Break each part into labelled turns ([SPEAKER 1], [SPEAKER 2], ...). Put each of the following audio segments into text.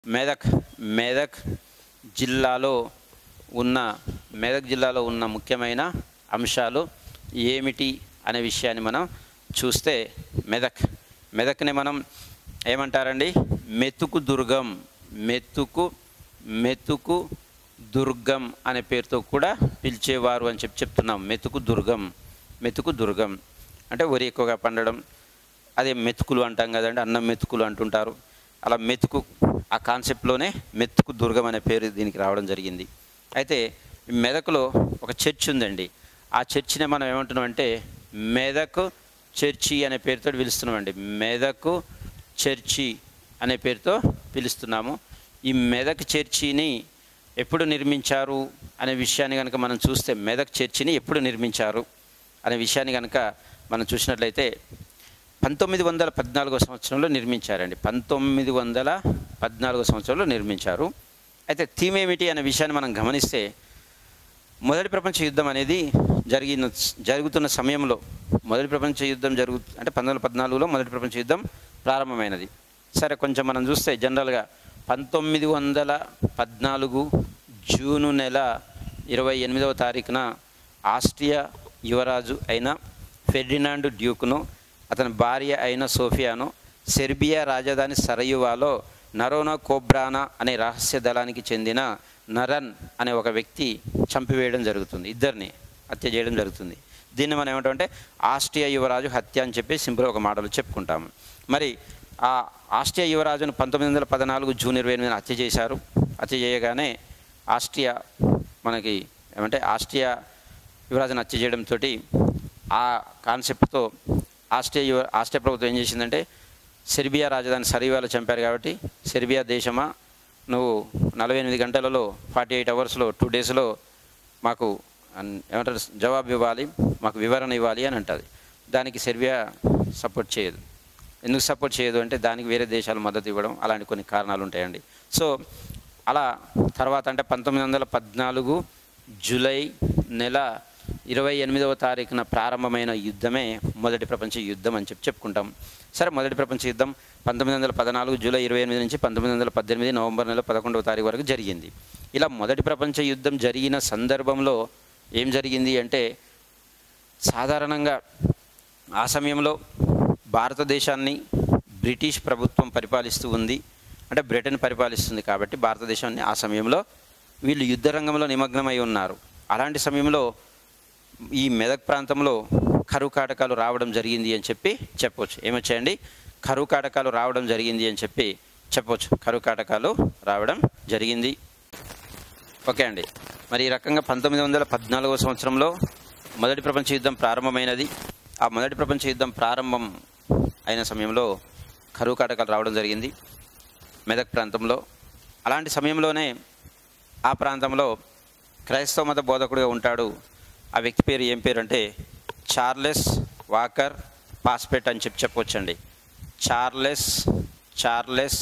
[SPEAKER 1] మెదక్ మెదక్ జిల్లాలో ఉన్న మెదక్ జిల్లాలో ఉన్న ముఖ్యమైన అంశాలు ఏమిటి అనే విషయాన్ని మనం చూస్తే మెదక్ని మనం ఏమంటారండి? మెతుకు దుర్గం అనే పేరుతో కూడా పిలిచేవారు అని చెప్తున్నాం. మెతుకు దుర్గం అంటే వరి ఎక్కువగా పండడం, అదే మెతుకులు అంటాం కదండి, అన్నం మెతుకులు అంటుంటారు. అలా మెతుకు ఆ కాన్సెప్ట్లోనే మెతుకు దుర్గం అనే పేరు దీనికి రావడం జరిగింది. అయితే మెదక్లో ఒక చర్చ్ ఉందండి. ఆ చర్చిని మనం ఏమంటున్నాం అంటే మెదక్ చర్చి అనే పేరుతో పిలుస్తున్నామండి. మెదక్ చర్చి అనే పేరుతో పిలుస్తున్నాము. ఈ మెదక్ చర్చిని ఎప్పుడు నిర్మించారు అనే విషయాన్ని కనుక మనం చూస్తే, మెదక్ చర్చిని ఎప్పుడు నిర్మించారు అనే విషయాన్ని కనుక మనం చూసినట్లయితే 1914 సంవత్సరంలో నిర్మించారండి. 1914 సంవత్సరంలో నిర్మించారు. అయితే థీమ్ ఏమిటి అనే విషయాన్ని మనం గమనిస్తే, మొదటి ప్రపంచ యుద్ధం అనేది జరుగుతున్న సమయంలో, మొదటి ప్రపంచ యుద్ధం అంటే 1914లో మొదటి ప్రపంచ యుద్ధం ప్రారంభమైనది. సరే, కొంచెం మనం చూస్తే జనరల్గా 1914 జూను నెల 28వ తారీఖున ఆస్ట్రియా యువరాజు అయిన ఫెర్డినాండ్ డ్యూక్ను, అతని భార్య అయిన సోఫియాను సెర్బియా రాజధాని సరయువాలో నరోనా కోబ్రానా అనే రహస్య దళానికి చెందిన నరన్ అనే ఒక వ్యక్తి చంపివేయడం జరుగుతుంది. ఇద్దరిని హత్య చేయడం జరుగుతుంది. దీన్ని మనం ఏమంటామంటే ఆస్ట్రియా యువరాజు హత్య అని చెప్పి సింపుల్ ఒక మాటలు చెప్పుకుంటాము. మరి ఆ ఆస్ట్రియా యువరాజును 1914 జూన్ 28న హత్య చేశారు. హత్య చేయగానే ఆస్ట్రియా మనకి ఏమంటే ఆస్ట్రియా యువరాజును హత్య చేయడంతో ఆ కాన్సెప్ట్తో ఆస్ట్రియా ప్రభుత్వం ఏం చేసిందంటే, సెర్బియా రాజధాని సరయువాలో చంపారు కాబట్టి, సెర్బియా దేశమా నువ్వు 48 గంటలలో 48 అవర్స్లో 2 డేస్లో మాకు ఏమంటారు జవాబు ఇవ్వాలి, మాకు వివరణ ఇవ్వాలి అని అంటుంది. దానికి సెర్బియా సపోర్ట్ చేయదు. ఎందుకు సపోర్ట్ చేయదు అంటే దానికి వేరే దేశాలు మద్దతు ఇవ్వడం, అలాంటి కొన్ని కారణాలు ఉంటాయండి. సో అలా తర్వాత అంటే 1914 జూలై నెల 28వ తారీఖున ప్రారంభమైన యుద్ధమే మొదటి ప్రపంచ యుద్ధం అని చెప్పుకుంటాం. సరే, మొదటి ప్రపంచ యుద్ధం 1914 జూలై 28 నుంచి 1918 నవంబర్ నెల 11వ తారీఖు వరకు జరిగింది. ఇలా మొదటి ప్రపంచ యుద్ధం జరిగిన సందర్భంలో ఏం జరిగింది అంటే, సాధారణంగా ఆ సమయంలో భారతదేశాన్ని బ్రిటిష్ ప్రభుత్వం పరిపాలిస్తూ ఉంది. అంటే బ్రిటన్ పరిపాలిస్తుంది కాబట్టి భారతదేశాన్ని ఆ సమయంలో వీళ్ళు యుద్ధ రంగంలో నిమగ్నమై ఉన్నారు. అలాంటి సమయంలో ఈ మెదక్ ప్రాంతంలో కరువు కాటకాలు రావడం జరిగింది అని చెప్పవచ్చు. ఏమొచ్చాయండి? కరువు కాటకాలు రావడం జరిగింది అని చెప్పవచ్చు. కరువు కాటకాలు రావడం జరిగింది. ఓకే అండి. మరి ఈ రకంగా 1914వ సంవత్సరంలో మొదటి ప్రపంచ యుద్ధం ప్రారంభమైనది. ఆ మొదటి ప్రపంచ యుద్ధం ప్రారంభం అయిన సమయంలో కరువు కాటకాలు రావడం జరిగింది మెదక్ ప్రాంతంలో. అలాంటి సమయంలోనే ఆ ప్రాంతంలో క్రైస్తవ మత బోధకుడిగా ఉంటాడు. ఆ వ్యక్తి పేరు ఏం పేరు అంటే చార్లెస్ వాకర్ పాస్పెట్ అని చెప్పవచ్చండి. చార్లెస్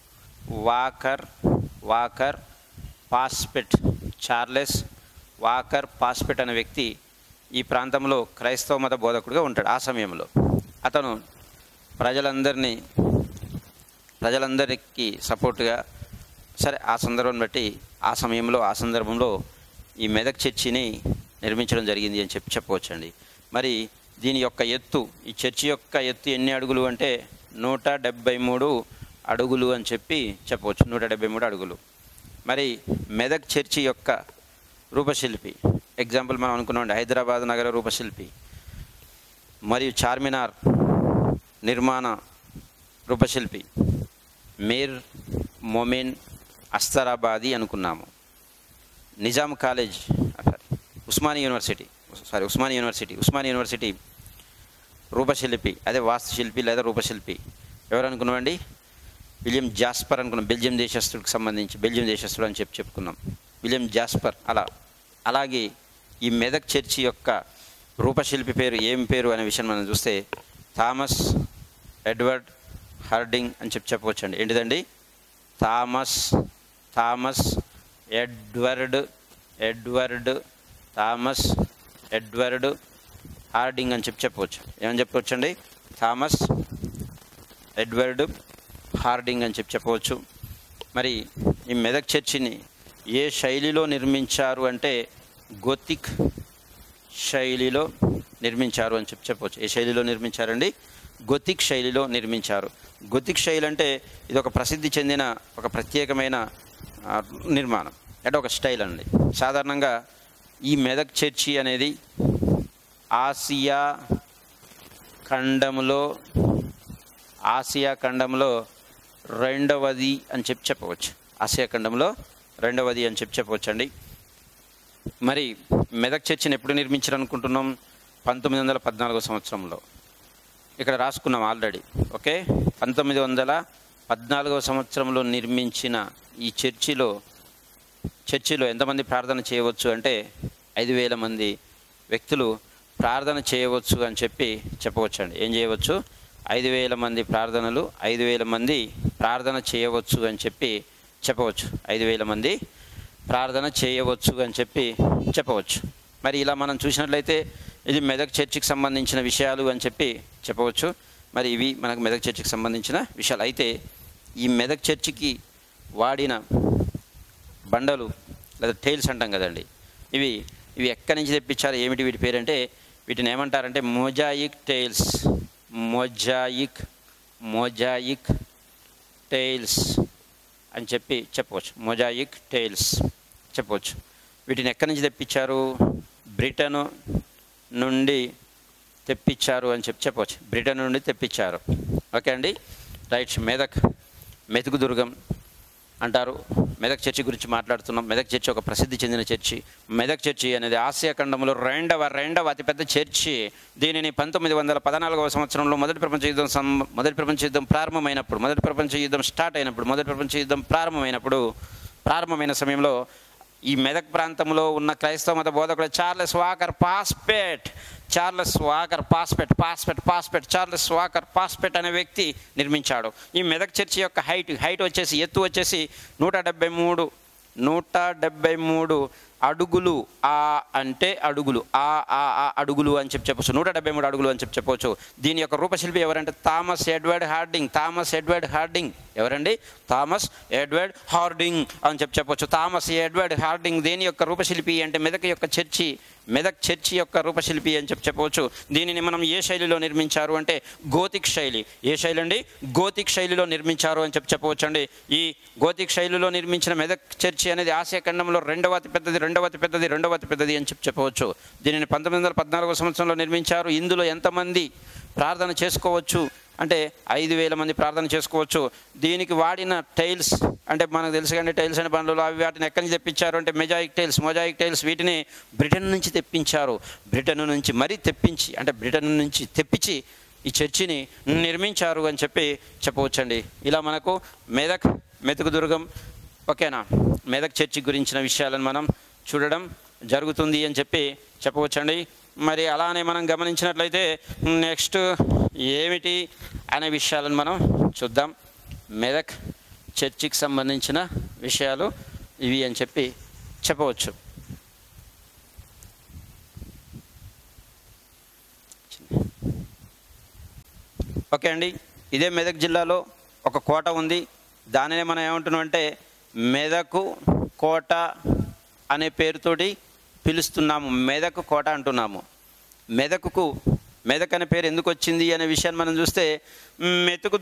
[SPEAKER 1] వాకర్ పాస్పెట్. చార్లెస్ వాకర్ పాస్పెట్ అనే వ్యక్తి ఈ ప్రాంతంలో క్రైస్తవ మత బోధకుడిగా ఉంటాడు. ఆ సమయంలో అతను ప్రజలందరికీ సపోర్టుగా, సరే ఆ సందర్భం బట్టి ఆ సందర్భంలో ఈ మెదక్ చర్చిని నిర్మించడం జరిగింది అని చెప్పవచ్చండి. మరి దీని యొక్క ఎత్తు, ఈ చర్చి యొక్క ఎత్తు ఎన్ని అడుగులు అంటే 173 అడుగులు అని చెప్పవచ్చు. 173 అడుగులు. మరి మెదక్ చర్చి యొక్క రూపశిల్పి, ఎగ్జాంపుల్ మనం అనుకున్నాం హైదరాబాద్ నగర రూపశిల్పి మరియు చార్మినార్ నిర్మాణ రూపశిల్పి మీర్ మొమిన్ అస్తరాబాది అనుకున్నాము. నిజాం కాలేజ్, ఉస్మానియా యూనివర్సిటీ రూపశిల్పి, అదే వాస్తుశిల్పి లేదా రూపశిల్పి ఎవరు అనుకున్నామండి? విలియం జాస్పర్ అనుకున్నాం. బెల్జియం దేశస్థుడు అని చెప్పుకున్నాం. William Jasper. అలాగే ఈ మెదక్ చర్చి యొక్క రూపశిల్పి పేరు ఏం పేరు అనే విషయం మనం చూస్తే థామస్ ఎడ్వర్డ్ హార్డింగ్ అని చెప్పవచ్చండి. ఏంటిదండి? థామస్ ఎడ్వర్డ్ హార్డింగ్ అని చెప్పవచ్చు. ఏమని చెప్పవచ్చండి? థామస్ ఎడ్వర్డ్ హార్డింగ్ అని చెప్పవచ్చు. మరి ఈ మెదక్ చర్చిని ఏ శైలిలో నిర్మించారు అంటే గోతిక్ శైలిలో నిర్మించారు అని చెప్పవచ్చు. ఏ శైలిలో నిర్మించారండి? గోతిక్ శైలిలో నిర్మించారు. గోతిక్ శైలి అంటే ఇది ఒక ప్రసిద్ధి చెందిన ఒక ప్రత్యేకమైన నిర్మాణం, అంటే ఒక స్టైల్ అండి. సాధారణంగా ఈ మెదక్ చర్చి అనేది ఆసియా ఖండంలో రెండవది అని చెప్పవచ్చు. ఆసియా ఖండంలో రెండవది అని చెప్పవచ్చు అండి. మరి మెదక్ చర్చిని ఎప్పుడు నిర్మించారు అనుకుంటున్నాం? 1914 సంవత్సరంలో. ఇక్కడ రాసుకున్నాం ఆల్రెడీ. ఓకే, 1914 సంవత్సరంలో నిర్మించిన ఈ చర్చిలో ఎంతమంది ప్రార్థన చేయవచ్చు అంటే 5,000 మంది వ్యక్తులు ప్రార్థన చేయవచ్చు అని చెప్పవచ్చు అండి. ఏం చేయవచ్చు? 5,000 మంది 5,000 మంది ప్రార్థన చేయవచ్చు అని చెప్పవచ్చు. 5,000 మంది ప్రార్థన చేయవచ్చు అని చెప్పవచ్చు. మరి ఇలా మనం చూసినట్లయితే ఇది మెదక్ చర్చికి సంబంధించిన విషయాలు అని చెప్పవచ్చు. మరి ఇవి మనకు మెదక్ చర్చికి సంబంధించిన విషయాలు. అయితే ఈ మెదక్ చర్చికి వాడిన బండలు లేదా టైల్స్ అంటాం కదండి, ఇవి ఎక్కడి నుంచి తెప్పించారు, ఏమిటి వీటి పేరంటే, వీటిని ఏమంటారంటే మొజాయిక్ టైల్స్. మొజాయిక్ టైల్స్ అని చెప్పవచ్చు. మొజాయిక్ టైల్స్ చెప్పవచ్చు. వీటిని ఎక్కడి నుంచి తెప్పించారు? బ్రిటన్ నుండి తెప్పించారు అని చెప్పవచ్చు. బ్రిటన్ నుండి తెప్పించారు. ఓకే అండి, రైట్. మెతుకు దుర్గం అంటారు. మెదక్ చర్చి గురించి మాట్లాడుతున్నాం. మెదక్ చర్చి ఒక ప్రసిద్ధి చెందిన చర్చి. మెదక్ చర్చి అనేది ఆసియా ఖండంలో రెండవ అతిపెద్ద చర్చి. దీనిని 1914 సంవత్సరంలో మొదటి ప్రపంచ యుద్ధం ప్రారంభమైన సమయంలో ఈ మెదక్ ప్రాంతంలో ఉన్న క్రైస్తవ మత బోధకుడు చార్లెస్ వాకర్ పాస్పెట్ అనే వ్యక్తి నిర్మించాడు. ఈ మెదక్ చర్చి యొక్క ఎత్తు వచ్చేసి 173 అడుగులు. అంటే అడుగులు అడుగులు అని చెప్పవచ్చు. 173 అడుగులు అని చెప్పవచ్చు. దీని యొక్క రూపశిల్పి ఎవరంటే థామస్ ఎడ్వర్డ్ హార్డింగ్. ఎవరండి? థామస్ ఎడ్వర్డ్ హార్డింగ్ అని చెప్పవచ్చు. థామస్ ఎడ్వర్డ్ హార్డింగ్ దీని యొక్క రూపశిల్పి అంటే మెదక్ చర్చి యొక్క రూపశిల్పి అని చెప్పవచ్చు. దీనిని మనం ఏ శైలిలో నిర్మించారు అంటే గోతిక్ శైలి. ఏ శైలి అండి? గోతిక్ శైలిలో నిర్మించారు అని చెప్పవచ్చు అండి. ఈ గోతిక్ శైలిలో నిర్మించిన మెదక్ చర్చి అనేది ఆసియా ఖండంలో రెండవ అతిపెద్దది అని చెప్పవచ్చు. దీనిని 1914 సంవత్సరంలో నిర్మించారు. ఇందులో ఎంతమంది ప్రార్థన చేసుకోవచ్చు అంటే 5,000 మంది ప్రార్థన చేసుకోవచ్చు. దీనికి వాడిన టైల్స్ అంటే మనకు తెలుసు కానీ టైల్స్ అనే పనులు వాటిని ఎక్కడి నుంచి తెప్పించారు అంటే మొజాయిక్ టైల్స్ వీటిని బ్రిటన్ నుంచి తెప్పించారు. బ్రిటన్ నుంచి తెప్పించి ఈ చర్చిని నిర్మించారు అని చెప్పవచ్చండి. ఇలా మనకు మెతుకు దుర్గం, ఓకేనా, మెదక్ చర్చి గురించిన విషయాలను మనం చూడడం జరుగుతుంది అని చెప్పవచ్చండి. మరి అలానే మనం గమనించినట్లయితే నెక్స్ట్ ఏమిటి అనే విషయాలను మనం చూద్దాం. మెదక్ చర్చికి సంబంధించిన విషయాలు ఇవి అని చెప్పవచ్చు. ఓకే అండి, ఇదే మెదక్ జిల్లాలో ఒక కోట ఉంది. దానినే మనం ఏమంటున్నాం అంటే మెదకు కోట అనే పేరుతోటి పిలుస్తున్నాము. మెదక్ కోట అంటున్నాము. మెదక్ అనే పేరు ఎందుకు వచ్చింది అనే విషయాన్ని మనం చూస్తే మెతుకు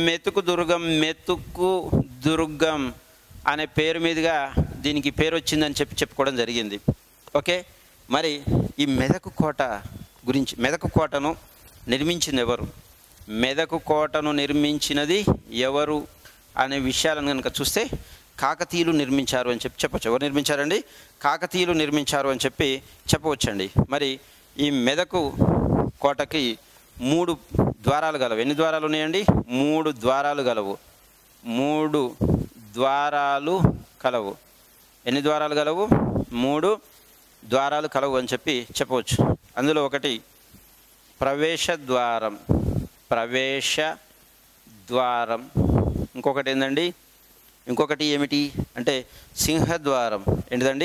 [SPEAKER 1] దుర్గం అనే పేరు మీదుగా దీనికి పేరు వచ్చిందని చెప్పుకోవడం జరిగింది. ఓకే, మరి ఈ మెదకు కోటను నిర్మించింది ఎవరు? మెదకు కోటను నిర్మించినది ఎవరు అనే విషయాలను కనుక చూస్తే కాకతీయులు నిర్మించారు అని చెప్పవచ్చు. ఎవరు నిర్మించారండి? కాకతీయులు నిర్మించారు అని చెప్పవచ్చండి. మరి ఈ మెదకు కోటకి 3 ద్వారాలు గలవు. ఎన్ని ద్వారాలు ఉన్నాయండి? 3 ద్వారాలు గలవు. 3 ద్వారాలు కలవు. ఎన్ని ద్వారాలు గలవు? 3 ద్వారాలు కలవు అని చెప్పవచ్చు. అందులో ఒకటి ప్రవేశ ద్వారం. ఇంకొకటి ఏంటండి? ఇంకొకటి ఏమిటి అంటే సింహద్వారం. ఏంటిదండి?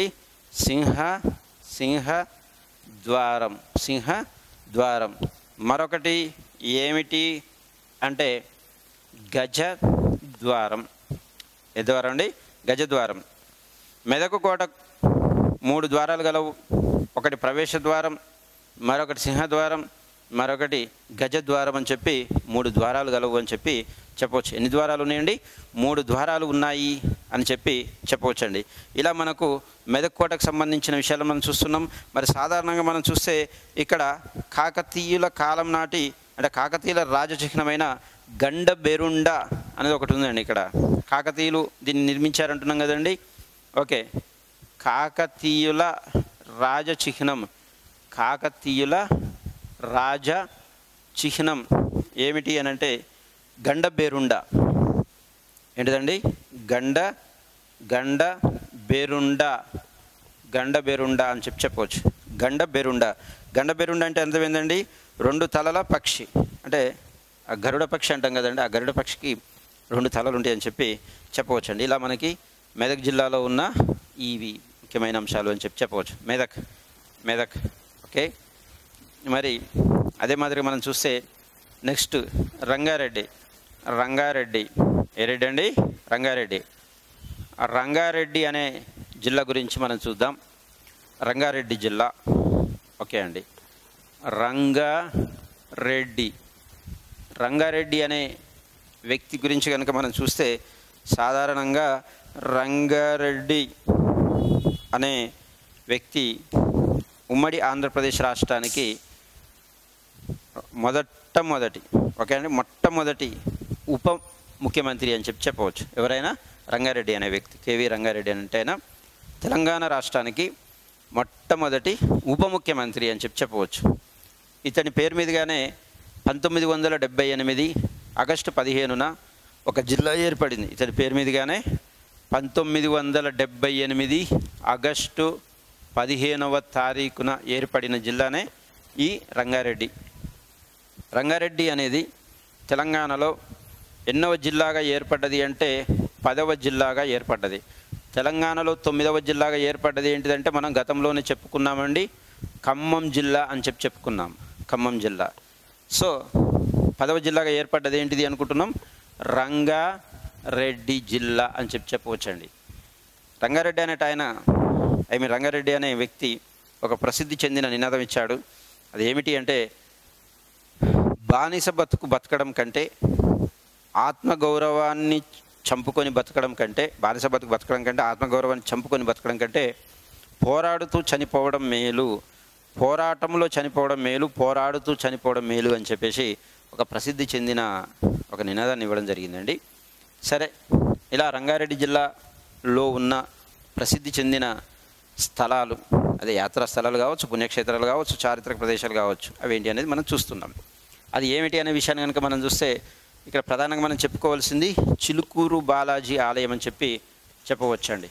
[SPEAKER 1] సింహద్వారం. మరొకటి ఏమిటి అంటే గజద్వారం. ఏ ద్వారం అండి? గజద్వారం. మెదక్ కోట 3 ద్వారాలు గలవు. ఒకటి ప్రవేశ ద్వారం, మరొకటి సింహద్వారం, మరొకటి గజద్వారం అని చెప్పి 3 ద్వారాలు గలవు అని చెప్పి చెప్పవచ్చు. ఎన్ని ద్వారాలు ఉన్నాయండి? 3 ద్వారాలు ఉన్నాయి అని చెప్పి చెప్పవచ్చండి. ఇలా మనకు మెదక్ కోటకు సంబంధించిన విషయాలు మనం చూస్తున్నాం. మరి సాధారణంగా మనం చూస్తే ఇక్కడ కాకతీయుల కాలం నాటి అంటే కాకతీయుల రాజచిహ్నమైన గండబెరుండ అనేది ఒకటి ఉందండి. ఇక్కడ కాకతీయులు దీన్ని నిర్మించారంటున్నాం కదండి. ఓకే, కాకతీయుల రాజచిహ్నం, కాకతీయుల రాజ చిహ్నం ఏమిటి అని అంటే గండబెరుండ. ఏంటిదండి? గండబెరుండ అని చెప్పవచ్చు. గండబెరుండ అంటే అర్థమైందండి? 2 తలల పక్షి. అంటే ఆ గరుడ పక్షి అంటాం కదండి, ఆ గరుడ పక్షికి 2 తలలు ఉంటాయి అని చెప్పి చెప్పవచ్చండి. ఇలా మనకి మెదక్ జిల్లాలో ఉన్న ఇవి ముఖ్యమైన అంశాలు అని చెప్పవచ్చు. మెదక్ ఓకే. మరి అదే మాదిరిగా మనం చూస్తే నెక్స్ట్ రంగారెడ్డి. ఏ రెడ్డి అండి? రంగారెడ్డి అనే జిల్లా గురించి మనం చూద్దాం. రంగారెడ్డి జిల్లా ఓకే అండి. రంగారెడ్డి అనే వ్యక్తి గురించి కనుక మనం చూస్తే సాధారణంగా రంగారెడ్డి అనే వ్యక్తి ఉమ్మడి ఆంధ్రప్రదేశ్ రాష్ట్రానికి మొట్టమొదటి ఉప ముఖ్యమంత్రి అని చెప్పవచ్చు. ఎవరైనా రంగారెడ్డి అనే వ్యక్తి, కేవీ రంగారెడ్డి అంటే ఆయన తెలంగాణ రాష్ట్రానికి మొట్టమొదటి ఉప ముఖ్యమంత్రి అని చెప్పవచ్చు. ఇతని పేరు మీదుగానే 1978 ఆగస్టు 15న ఒక జిల్లా ఏర్పడింది. ఇతని పేరు మీదుగానే 1978 ఆగస్టు 15వ తారీఖున ఏర్పడిన జిల్లానే ఈ రంగారెడ్డి. రంగారెడ్డి అనేది తెలంగాణలో ఎన్నవ జిల్లాగా ఏర్పడ్డది అంటే 10వ జిల్లాగా ఏర్పడ్డది. తెలంగాణలో 9వ జిల్లాగా ఏర్పడ్డది ఏంటిదంటే మనం గతంలోనే చెప్పుకున్నామండి, ఖమ్మం జిల్లా అని చెప్పుకున్నాం. ఖమ్మం జిల్లా. సో 10వ జిల్లాగా ఏర్పడ్డది ఏంటిది అనుకుంటున్నాం? రంగారెడ్డి జిల్లా అని చెప్పవచ్చండి. రంగారెడ్డి రంగారెడ్డి అనే వ్యక్తి ఒక ప్రసిద్ధి చెందిన నినాదం ఇచ్చాడు. అది ఏమిటి అంటే బానిస బతకడం కంటే ఆత్మగౌరవాన్ని చంపుకొని బతకడం కంటే, బానిస బతకడం కంటే ఆత్మగౌరవాన్ని చంపుకొని బతకడం కంటే పోరాడుతూ చనిపోవడం మేలు, పోరాటంలో చనిపోవడం మేలు, పోరాడుతూ చనిపోవడం మేలు అని చెప్పేసి ఒక ప్రసిద్ధి చెందిన ఒక నినాదాన్ని ఇవ్వడం జరిగిందండి. సరే, ఇలా రంగారెడ్డి జిల్లాలో ఉన్న ప్రసిద్ధి చెందిన స్థలాలు, అదే యాత్రా స్థలాలు కావచ్చు, పుణ్యక్షేత్రాలు కావచ్చు, చారిత్రక ప్రదేశాలు కావచ్చు, అవేంటి అనేది మనం చూస్తున్నాం. అది ఏమిటి అనే విషయాన్ని కనుక మనం చూస్తే ఇక్కడ ప్రధానంగా మనం చెప్పుకోవాల్సింది చిలుకూరు బాలాజీ ఆలయం అని చెప్పవచ్చండి.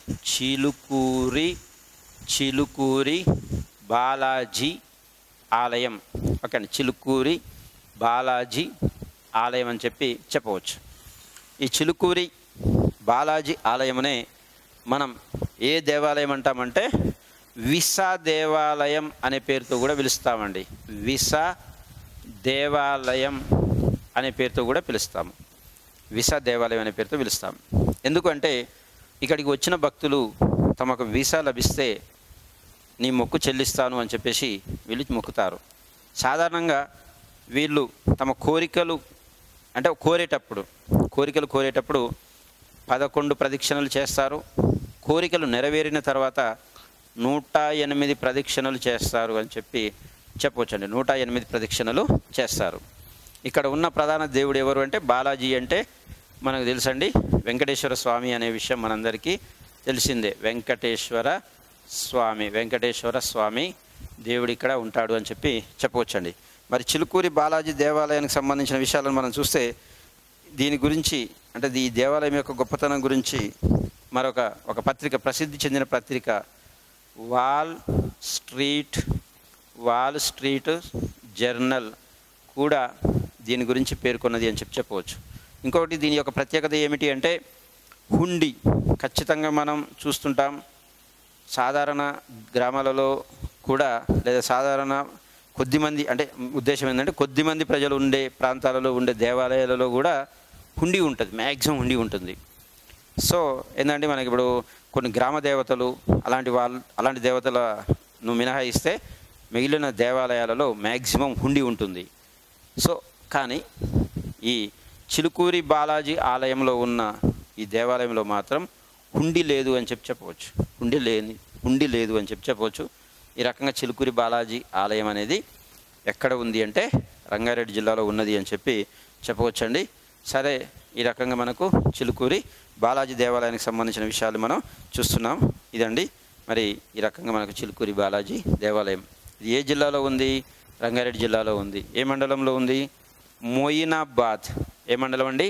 [SPEAKER 1] చిలుకూరి బాలాజీ ఆలయం. ఓకే అండి, చిలుకూరి బాలాజీ ఆలయం అని చెప్పవచ్చు. ఈ చిలుకూరి బాలాజీ ఆలయమునే మనం ఏ దేవాలయం అంటామంటే విసా దేవాలయం అనే పేరుతో కూడా పిలుస్తామండి. విసా దేవాలయం అనే పేరుతో కూడా పిలుస్తాము. వీసా దేవాలయం అనే పేరుతో పిలుస్తాము. ఎందుకంటే ఇక్కడికి వచ్చిన భక్తులు తమకు వీసా లభిస్తే నీ మొక్కు చెల్లిస్తాను అని చెప్పేసి వీళ్ళు మొక్కుతారు. సాధారణంగా వీళ్ళు తమ కోరికలు కోరేటప్పుడు 11 ప్రదక్షిణలు చేస్తారు. కోరికలు నెరవేరిన తర్వాత 108 ప్రదక్షిణలు చేస్తారు అని చెప్పవచ్చండి. 108 ప్రదక్షిణలు చేస్తారు. ఇక్కడ ఉన్న ప్రధాన దేవుడు ఎవరు అంటే బాలాజీ అంటే మనకు తెలుసండి, వెంకటేశ్వర స్వామి అనే విషయం మనందరికీ తెలిసిందే. వెంకటేశ్వర స్వామి దేవుడు ఇక్కడ ఉంటాడు అని చెప్పవచ్చండి. మరి చిలుకూరి బాలాజీ దేవాలయానికి సంబంధించిన విషయాలను మనం చూస్తే దీని గురించి అంటే ఈ దేవాలయం యొక్క గొప్పతనం గురించి ఒక పత్రిక, ప్రసిద్ధి చెందిన పత్రిక వాల్ స్ట్రీట్ జర్నల్ కూడా దీని గురించి పేర్కొన్నది అని చెప్పవచ్చు. ఇంకొకటి దీని యొక్క ప్రత్యేకత ఏమిటి అంటే హుండీ ఖచ్చితంగా మనం చూస్తుంటాం. సాధారణ గ్రామాలలో కూడా లేదా సాధారణ కొద్దిమంది అంటే ఉద్దేశం ఏంటంటే కొద్దిమంది ప్రజలు ఉండే ప్రాంతాలలో ఉండే దేవాలయాలలో కూడా హుండీ ఉంటుంది, మ్యాక్సిమం హుండీ ఉంటుంది. సో ఏంటంటే మనకి ఇప్పుడు కొన్ని గ్రామ దేవతలు అలాంటి దేవతలను మినహాయిస్తే మిగిలిన దేవాలయాలలో మ్యాక్సిమం హుండీ ఉంటుంది. సో కానీ ఈ చిలుకూరి బాలాజీ ఆలయంలో ఉన్న ఈ దేవాలయంలో మాత్రం హుండీ లేదు అని చెప్పవచ్చు. హుండీ లేదు అని చెప్పవచ్చు. ఈ రకంగా చిలుకూరి బాలాజీ ఆలయం అనేది ఎక్కడ ఉంది అంటే రంగారెడ్డి జిల్లాలో ఉన్నది అని చెప్పవచ్చండి. సరే, ఈ రకంగా మనకు చిలుకూరి బాలాజీ దేవాలయానికి సంబంధించిన విషయాలు మనం చూస్తున్నాం. ఇదండి మరి ఈ రకంగా మనకు చిలుకూరి బాలాజీ దేవాలయం. ఇది ఏ జిల్లాలో ఉంది? రంగారెడ్డి జిల్లాలో ఉంది. ఏ మండలంలో ఉంది? మొయినాబాద్. ఏ మండలం అండి?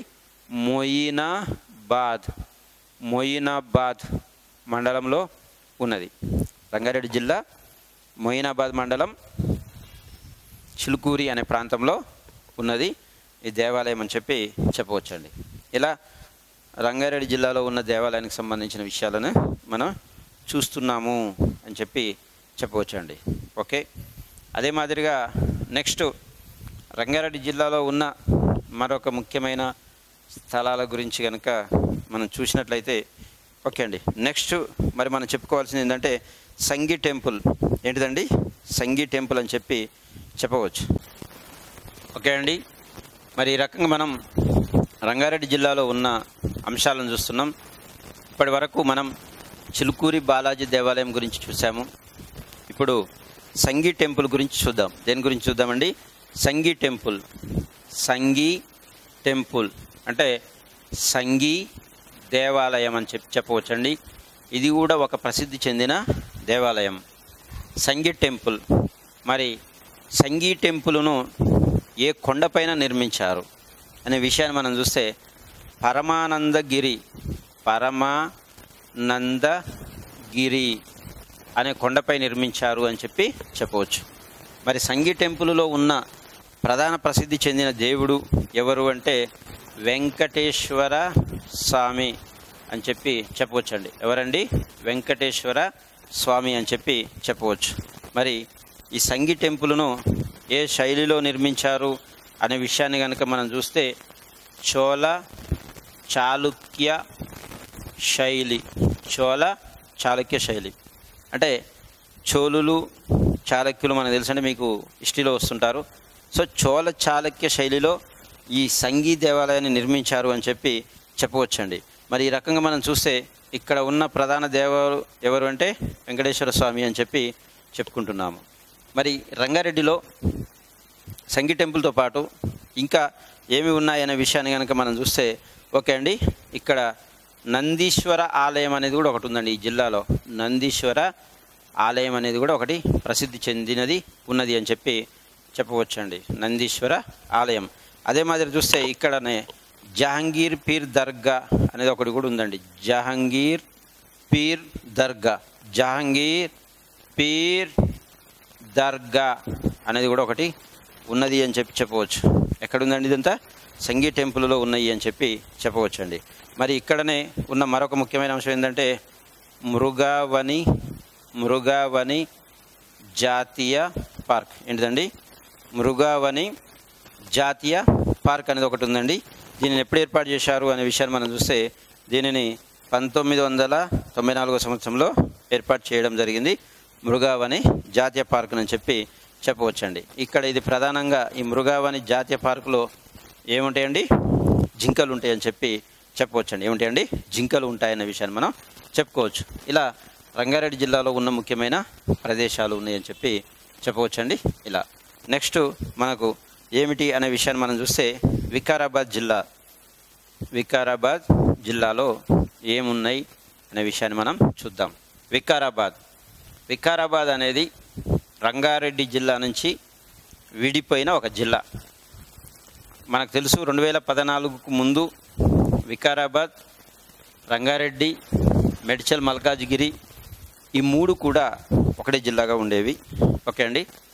[SPEAKER 1] మొయినాబాద్ మండలంలో ఉన్నది. రంగారెడ్డి జిల్లా మొయినాబాద్ మండలం చిలుకూరి అనే ప్రాంతంలో ఉన్నది ఈ దేవాలయం అని చెప్పవచ్చండి. ఇలా రంగారెడ్డి జిల్లాలో ఉన్న దేవాలయానికి సంబంధించిన విషయాలను మనం చూస్తున్నాము అని చెప్పవచ్చండి. ఓకే, అదే మాదిరిగా నెక్స్ట్ రంగారెడ్డి జిల్లాలో ఉన్న మరొక ముఖ్యమైన స్థలాల గురించి కనుక మనం చూసినట్లయితే ఓకే అండి. నెక్స్ట్ మరి మనం చెప్పుకోవాల్సింది ఏంటంటే సంగీ టెంపుల్. ఏంటిదండి? సంగీ టెంపుల్ అని చెప్పవచ్చు. ఓకే అండి, మరి ఈ రకంగా మనం రంగారెడ్డి జిల్లాలో ఉన్న అంశాలను చూస్తున్నాం. ఇప్పటి వరకు మనం చిలుకూరి బాలాజీ దేవాలయం గురించి చూసాము. ఇప్పుడు సంగీ టెంపుల్ గురించి చూద్దాం. దేని గురించి చూద్దామండి? సంగీ టెంపుల్. సంగీ టెంపుల్ అంటే సంగీ దేవాలయం అని చెప్పవచ్చండి. ఇది కూడా ఒక ప్రసిద్ధి చెందిన దేవాలయం సంగీ టెంపుల్. మరి సంగీ టెంపుల్ను ఏ కొండపైన నిర్మించారు అనే విషయాన్ని మనం చూస్తే పరమానందగిరి అనే కొండపై నిర్మించారు అని చెప్పవచ్చు. మరి సంగీ టెంపుల్లో ఉన్న ప్రధాన ప్రసిద్ధి చెందిన దేవుడు ఎవరు అంటే వెంకటేశ్వర స్వామి అని చెప్పవచ్చండి. ఎవరండి? వెంకటేశ్వర స్వామి అని చెప్పవచ్చు. మరి ఈ సంగీ టెంపుల్ను ఏ శైలిలో నిర్మించారు అనే విషయాన్ని కనుక మనం చూస్తే చోళ చాళుక్య శైలి అంటే చోళులు చాళుక్యులు మనకు తెలుసంటే మీకు హిస్టరీలో వస్తుంటారు. సో చోళ చాళుక్య శైలిలో ఈ సంగీ దేవాలయాన్ని నిర్మించారు అని చెప్పవచ్చండి. మరి ఈ రకంగా మనం చూస్తే ఇక్కడ ఉన్న ప్రధాన దేవాలు ఎవరు అంటే వెంకటేశ్వర స్వామి అని చెప్పుకుంటున్నాము. మరి రంగారెడ్డిలో సంగీ టెంపుల్తో పాటు ఇంకా ఏమి ఉన్నాయనే విషయాన్ని కనుక మనం చూస్తే ఓకే అండి, ఇక్కడ నందీశ్వర ఆలయం అనేది కూడా ఒకటి ఉందండి. ఈ జిల్లాలో నందీశ్వర ఆలయం అనేది కూడా ఒకటి ప్రసిద్ధి చెందినది ఉన్నది అని చెప్పవచ్చండి. నందీశ్వర ఆలయం. అదే మాదిరి చూస్తే ఇక్కడనే జహంగీర్ పీర్ దర్గా అనేది ఒకటి కూడా ఉందండి. జహంగీర్ పీర్ దర్గా అనేది కూడా ఒకటి ఉన్నది అని చెప్పవచ్చు. ఎక్కడుందండి? ఇదంతా సంగీ టెంపుల్లో ఉన్నాయి అని చెప్పవచ్చండి. మరి ఇక్కడనే ఉన్న మరొక ముఖ్యమైన అంశం ఏంటంటే మృగావని జాతీయ పార్క్. ఏంటిదండి? మృగావని జాతీయ పార్క్ అనేది ఒకటి ఉందండి. దీనిని ఎప్పుడు ఏర్పాటు చేశారు అనే విషయాన్ని మనం చూస్తే దీనిని 1994 సంవత్సరంలో ఏర్పాటు చేయడం జరిగింది. మృగావని జాతీయ పార్క్ అని చెప్పవచ్చండి. ఇక్కడ ఇది ప్రధానంగా ఈ మృగావని జాతీయ పార్కులో ఏముంటాయండి? జింకలు ఉంటాయని చెప్పవచ్చండి. ఏముంటాయండి? జింకలు ఉంటాయన్న విషయాన్ని మనం చెప్పుకోవచ్చు. ఇలా రంగారెడ్డి జిల్లాలో ఉన్న ముఖ్యమైన ప్రదేశాలు ఉన్నాయని చెప్పవచ్చండి. ఇలా నెక్స్ట్ మనకు ఏమిటి అనే విషయాన్ని మనం చూస్తే వికారాబాద్ జిల్లాలో ఏమున్నాయి అనే విషయాన్ని మనం చూద్దాం. వికారాబాద్ అనేది రంగారెడ్డి జిల్లా నుంచి విడిపోయిన ఒక జిల్లా. మనకు తెలుసు 2014కు ముందు వికారాబాద్, రంగారెడ్డి, మేడ్చల్, మల్కాజ్గిరి ఈ మూడు కూడా ఒకటే జిల్లాగా ఉండేవి. ఓకే అండి.